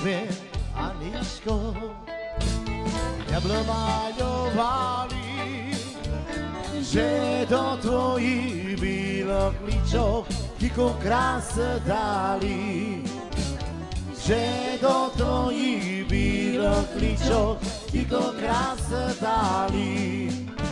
tebe, Aničko, jablo maľovali, že do tvojich bílých líčok ticho kráse dali. Že do tvojich bílých líčok ticho kráse dali.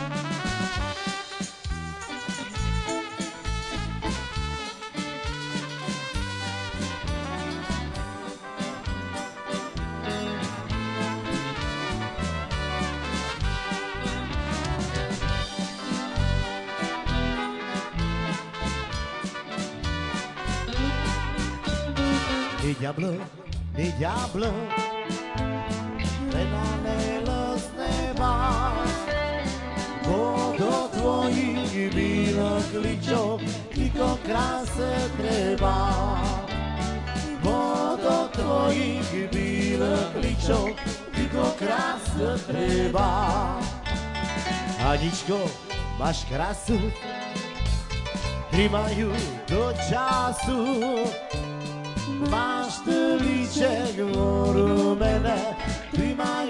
Diablo, prenanelo z neba, bo do tvojich bílých líčok ticho kráse treba. Bo do tvojich bílých líčok ticho kráse treba. Aničko, máš krásu, trímajú do času. Máš ty líček v rumene, ty máš